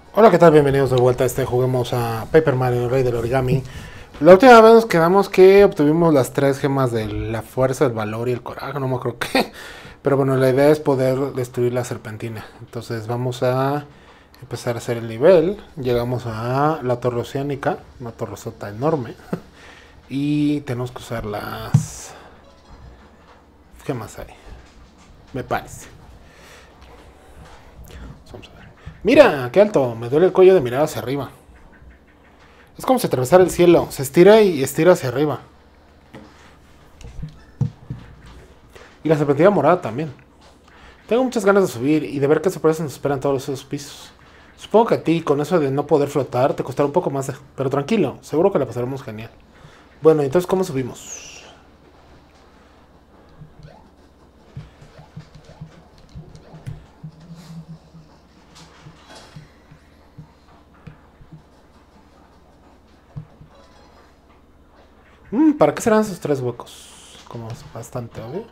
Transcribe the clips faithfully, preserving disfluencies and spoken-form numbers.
Hola, ¿qué tal? Bienvenidos de vuelta a este Juguemos a Paper Mario, el rey del origami. La última vez nos quedamos que obtuvimos las tres gemas de la fuerza, el valor y el coraje, no me acuerdo qué. Pero bueno, la idea es poder destruir la serpentina. Entonces vamos a empezar a hacer el nivel. Llegamos a la torre oceánica, una torresota enorme. Y tenemos que usar las... ¿Qué más hay? Me parece. Vamos a ver. Mira, qué alto, me duele el cuello de mirar hacia arriba. Es como si atravesara el cielo, se estira y estira hacia arriba. Y la serpentina morada también. Tengo muchas ganas de subir y de ver qué sorpresas nos esperan todos esos pisos. Supongo que a ti, con eso de no poder flotar, te costará un poco más, de... pero tranquilo, seguro que la pasaremos genial. Bueno, entonces, ¿cómo subimos? Mm, ¿Para qué serán esos tres huecos? Como es bastante obvio.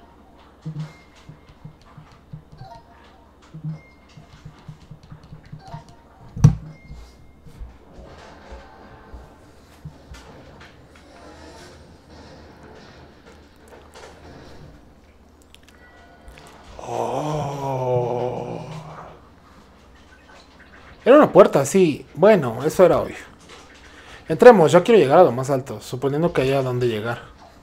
Oh. Era una puerta, sí. Bueno, eso era obvio. Entremos, yo quiero llegar a lo más alto, suponiendo que haya donde llegar.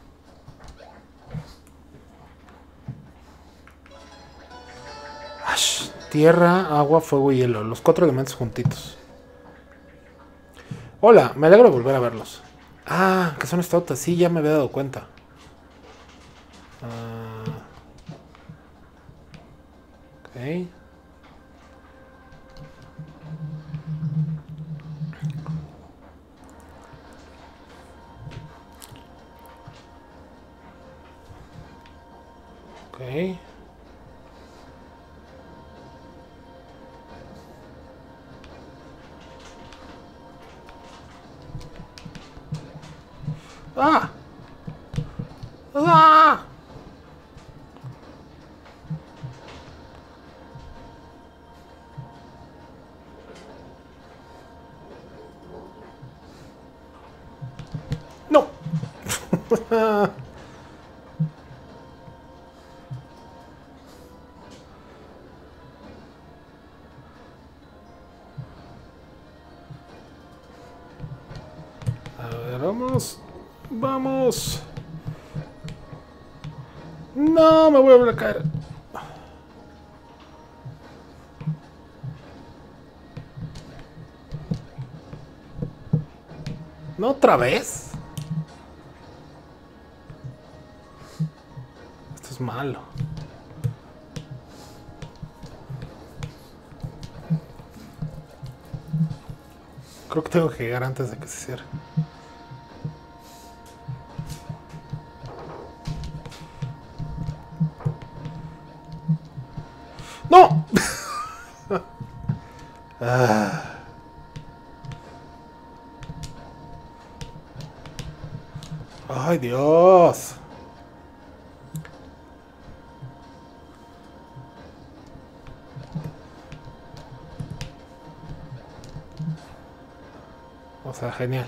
Ash, tierra, agua, fuego y hielo, los cuatro elementos juntitos. Hola, me alegro de volver a verlos. Ah, que son estautas, sí, ya me había dado cuenta. Uh, ok. Ok. ¡Ah! ¡Ah! ¡No! A ver, vamos. Vamos. No, me voy a volver a caer. ¿No otra vez? Esto es malo. Creo que tengo que llegar antes de que se cierre. ¡No! ah. ¡Ay, Dios! O sea, genial.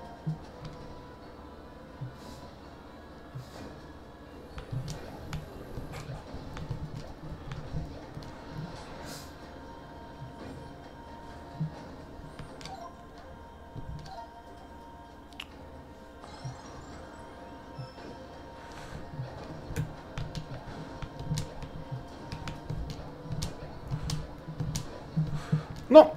¡No!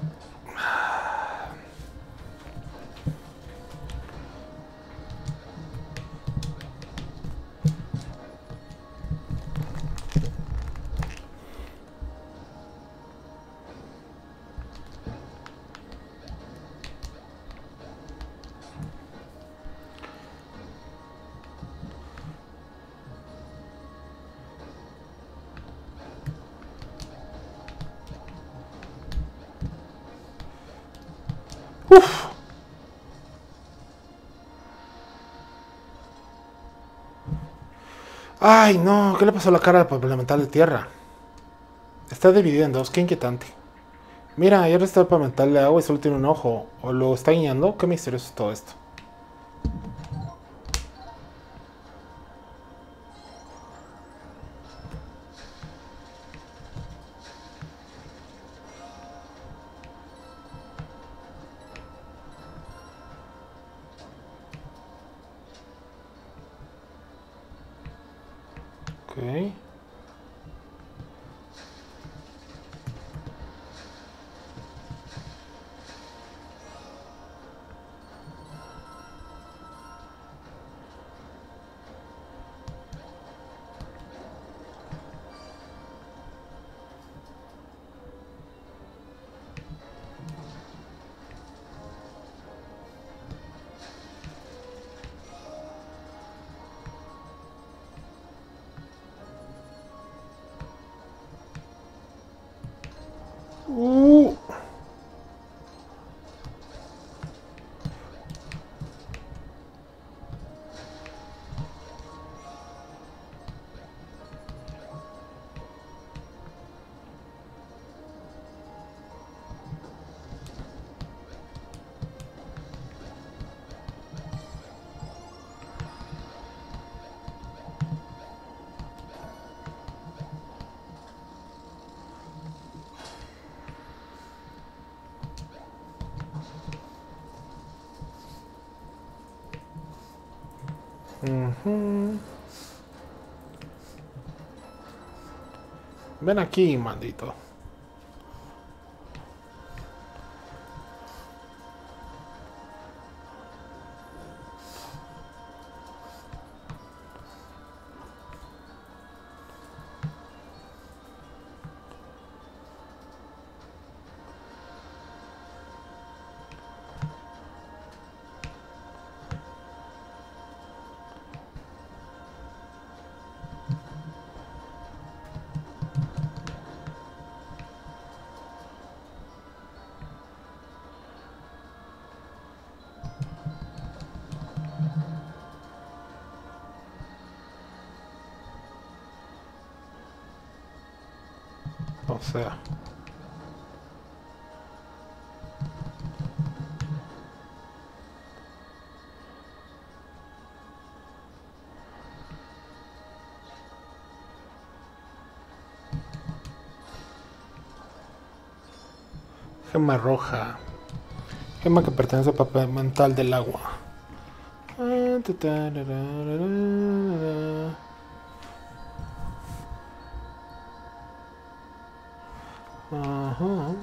¡Uf! ¡Ay, no! ¿Qué le pasó a la cara para elemental de tierra? Está dividida en dos, qué inquietante. Mira, ya está para mental de agua y solo tiene un ojo. ¿O lo está guiando? Qué misterioso es todo esto. Ok. Uh. Uh-huh. Ven aquí, maldito. O sea. Gema roja. Gema que pertenece al papel mental del agua. Ajá.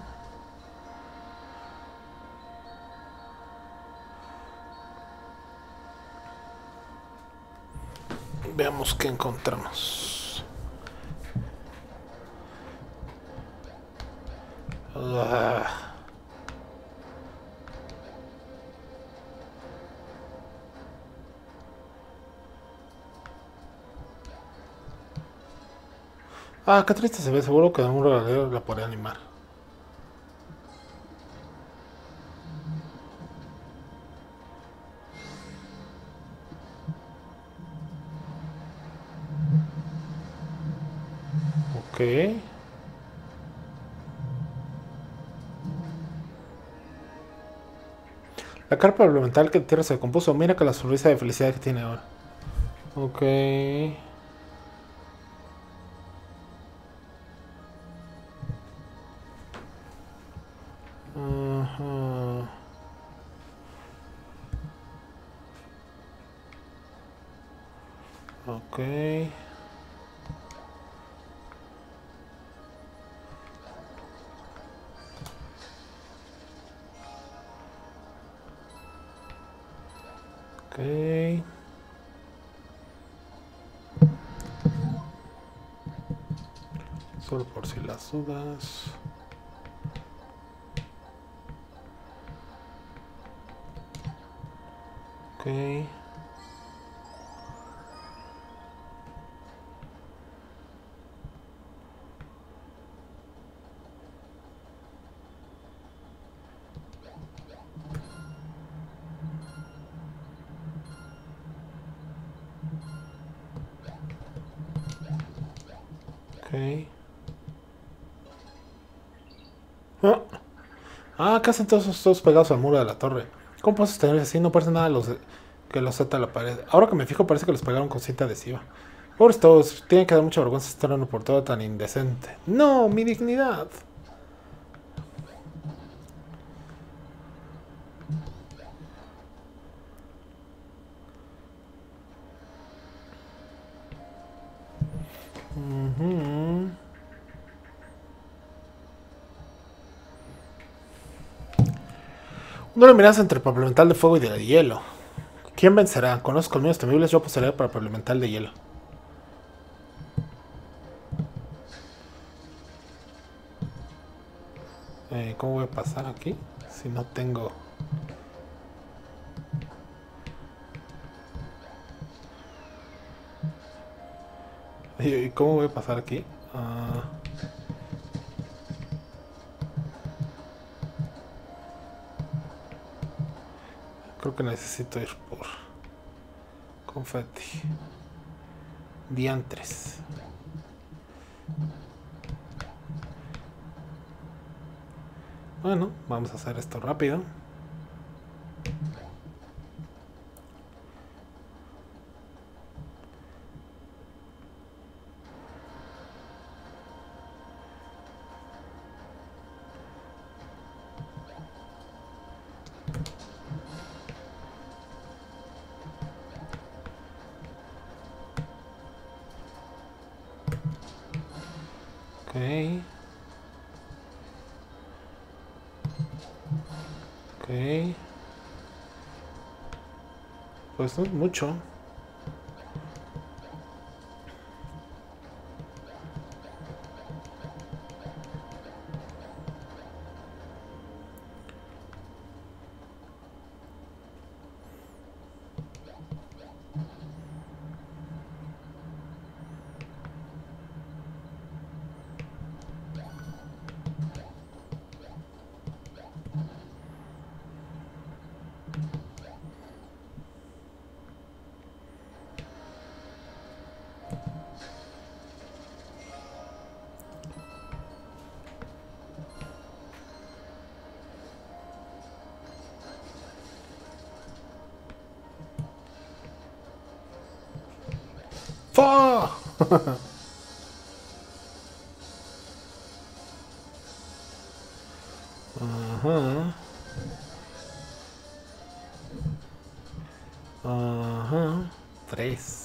Veamos qué encontramos. Uh. Ah, qué triste se ve. Seguro que un regadero la podría animar. Ok. La carpa elemental que tierra se compuso. Mira que la sonrisa de felicidad que tiene ahora. Ok. Ajá. Ok. Ok. Solo por si las dudas. Ok. Ok. Ah. Ah, acá hacen todos, todos pegados al muro de la torre. ¿Cómo puedo sostener así? No parece nada los, que los ata a la pared. Ahora que me fijo parece que los pegaron con cinta adhesiva. Pobres todos, tienen que dar mucha vergüenza estar en por todo tan indecente. ¡No! ¡Mi dignidad! Uh-huh. Una mirada entre papel mental de fuego y de hielo. ¿Quién vencerá? Con los colmillos temibles yo poseeré para papel mental de hielo. Eh, ¿Cómo voy a pasar aquí? Si no tengo... ¿Y cómo voy a pasar aquí? Uh... Creo que necesito ir por confeti. Diantres. Bueno, vamos a hacer esto rápido. Ok. Ok. Pues no es mucho. ¡Fua! Ajá. Ajá. Tres.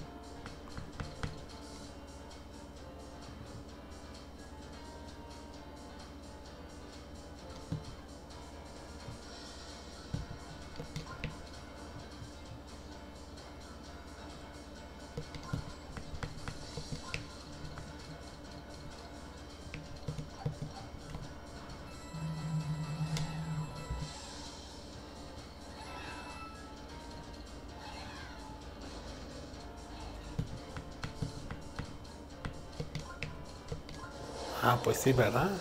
Ah, pues sí, ¿verdad?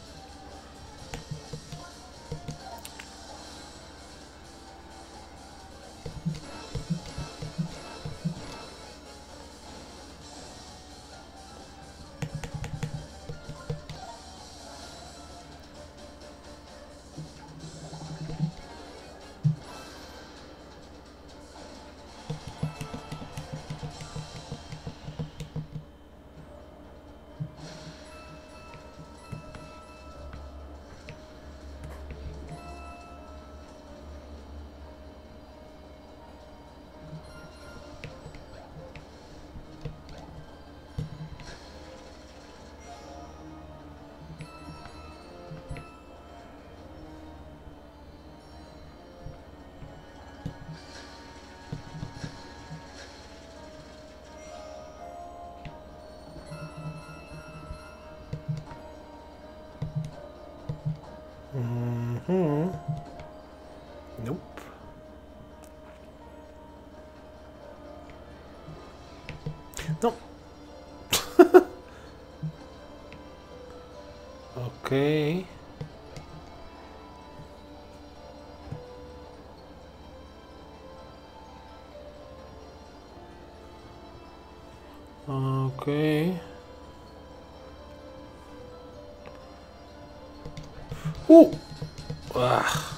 Mm-hmm. Nope. No. Ok. Ok. Uh. Ah.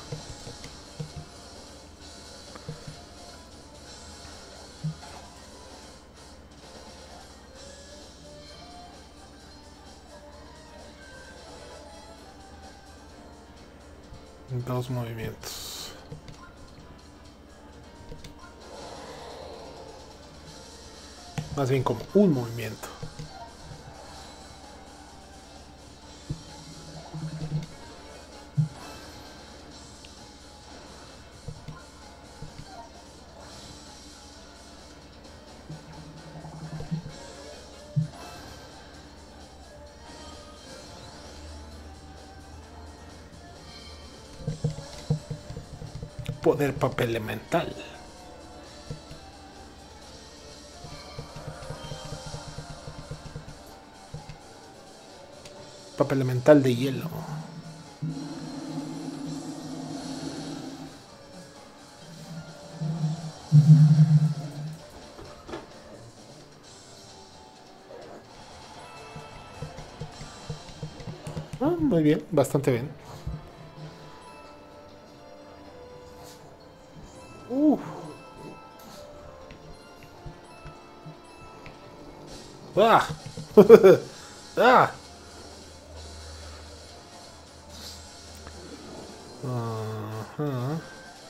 Dos movimientos. Más bien como un movimiento. Poder papel elemental. Papel elemental de hielo. Ah, muy bien, bastante bien. Uh. Ah. Ah. Uh-huh.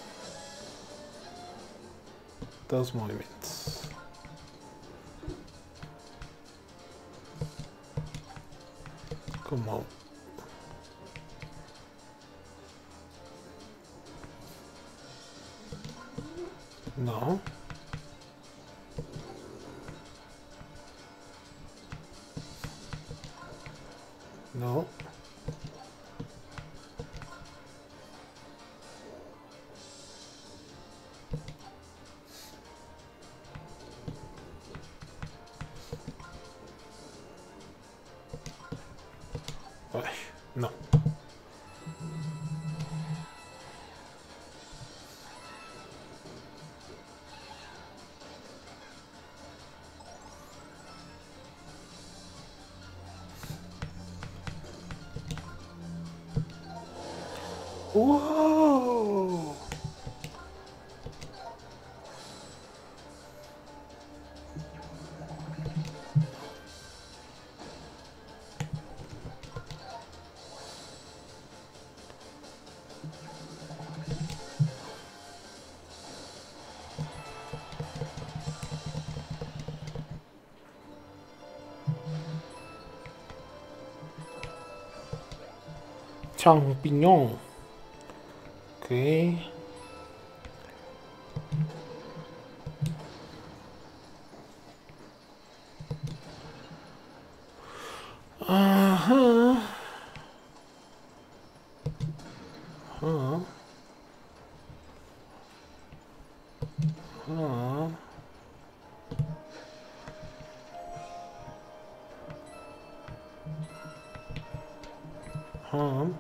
Dos movimientos. Como no. No. Ay, no. Wow. Champiñón. Ok. Ajá. Ajá. Ajá. Ajá.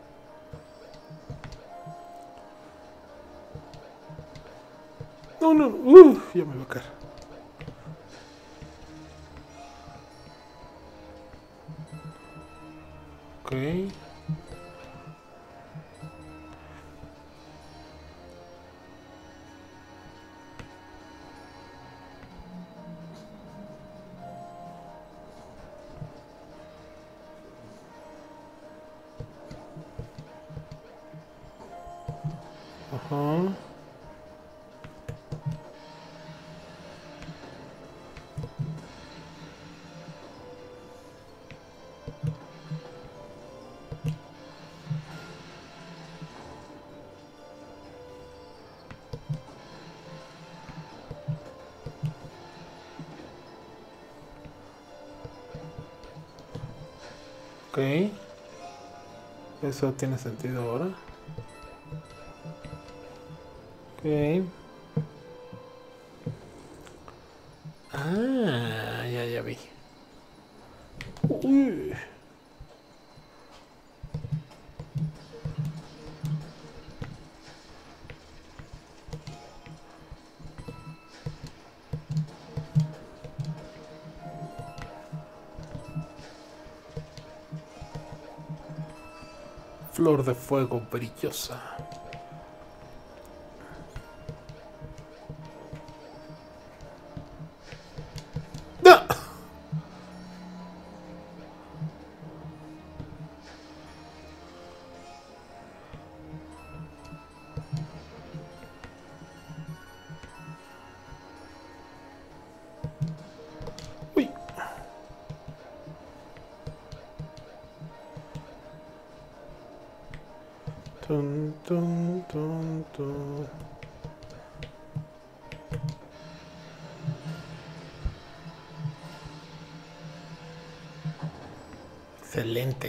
No, no, uh, ya me va a caer. Ok. Ajá. Ok. Eso tiene sentido ahora. Ok. Ah, ya, ya vi. Uy. Flor de fuego brillosa. ¡No! Uy. Tun, tun, tun, tun. Excelente.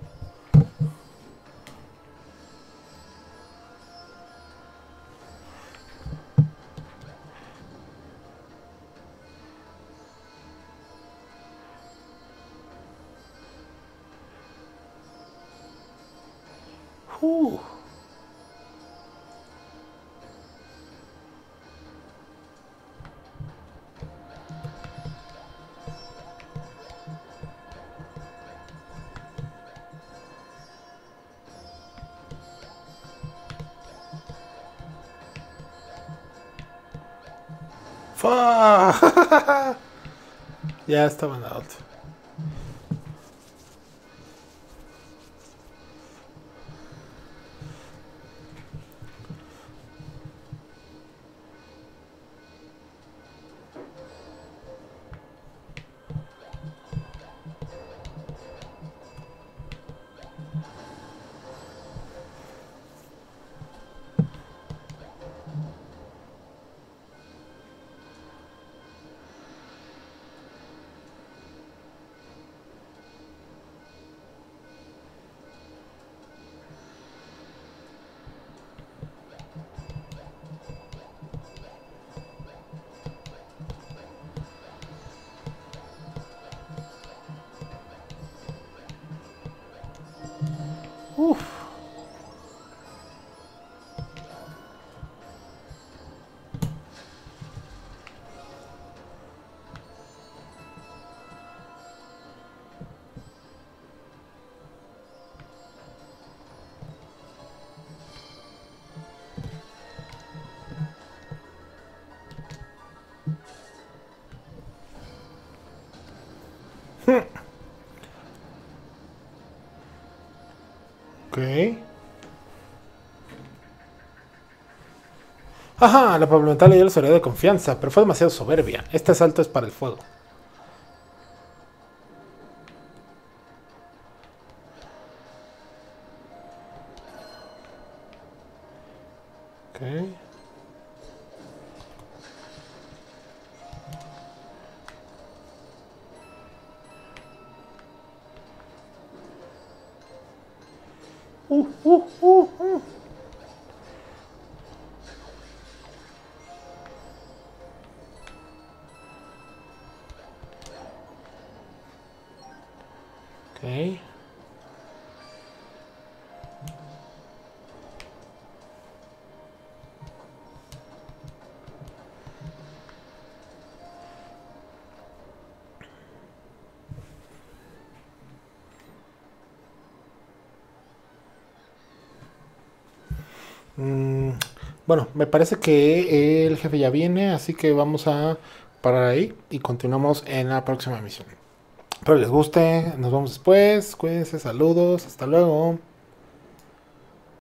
Uh. Fa. Ya estaban out. Uf. Ok. Ajá, la parlamentaria le dio la seguridad de confianza, pero fue demasiado soberbia. Este asalto es para el fuego. Ok. Uh, uh, uh, uh. Ok. Mm, bueno, me parece que el jefe ya viene, así que vamos a parar ahí y continuamos en la próxima misión. Espero les guste, nos vemos después, cuídense, saludos, hasta luego.